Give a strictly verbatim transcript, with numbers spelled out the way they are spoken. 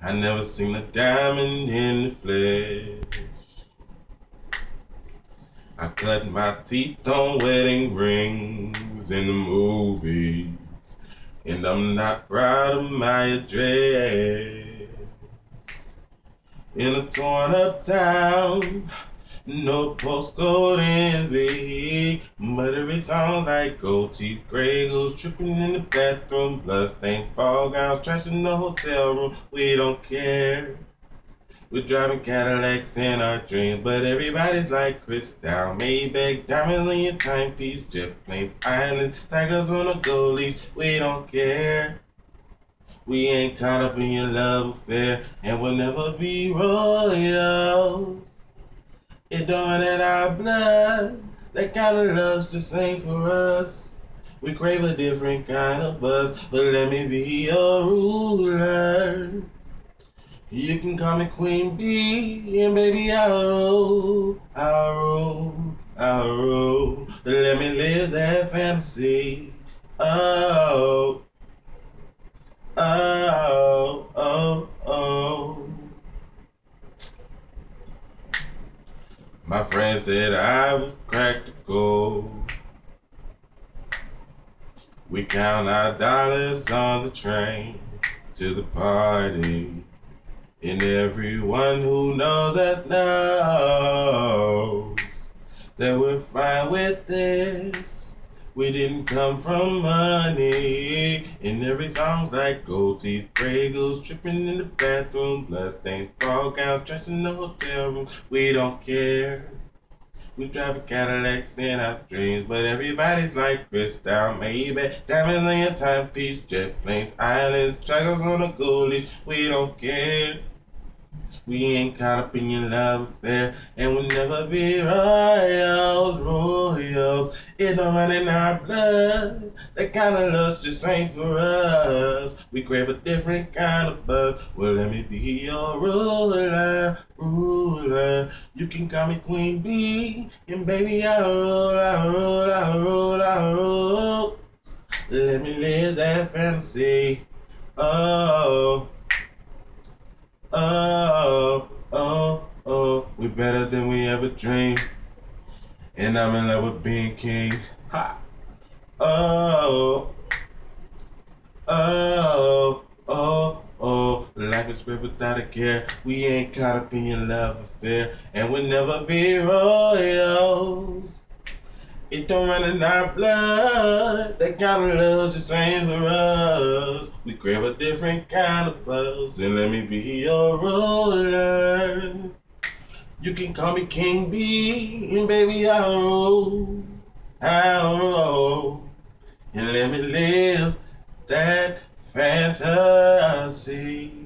I never seen a diamond in the flesh. I cut my teeth on wedding rings in the movies, and I'm not proud of my address. In a torn up town, no postcode envy, but every song like gold teeth, gray goes tripping in the bathroom, bloodstains, ball gowns, trash in the hotel room. We don't care. We're driving Cadillacs in our dreams, but everybody's like Cristal, Maybach, diamonds on your timepiece, jet planes, islands, tigers on a gold leash. We don't care. We ain't caught up in your love affair, and we'll never be royals. It don't run in our blood. That kind of love's just ain't for us. We crave a different kind of buzz, but let me be your ruler. You can call me Queen Bee, and baby I'll rule, I'll rule, I'll rule. Let me live that fantasy. Oh, oh, oh, oh. My friend said I was cracked to gold. We count our dollars on the train to the party. And everyone who knows us knows that we're fine with this. We didn't come from money. And every song's like gold teeth, gray goose, tripping in the bathroom, bloodstains, ball gowns, trash in the hotel room. We don't care. We drive Cadillacs in our dreams, but everybody's like Cristal, Maybach, diamonds on your timepiece, jet planes, islands, tigers on a gold leash. We don't care. We ain't caught up in your love affair, and we'll never be royals, royals. It don't run in our blood. That kind of love just ain't for us. We crave a different kind of buzz. Well, let me be your ruler, ruler. You can call me Queen Bee, and baby I'll rule, I'll rule, I'll rule, I'll rule. Let me live that fantasy. Oh. Oh, oh, oh, we better than we ever dreamed. And I'm in love with being king. Ha! Oh, oh, oh, oh. Life is great without a care. We ain't caught up in your love affair, and we'll never be royals. It don't run in our blood. That kind of love just ain't for us. We crave a different kind of buzz, and let me be your ruler. You can call me King Bee, and baby I'll rule, I'll rule, and let me live that fantasy.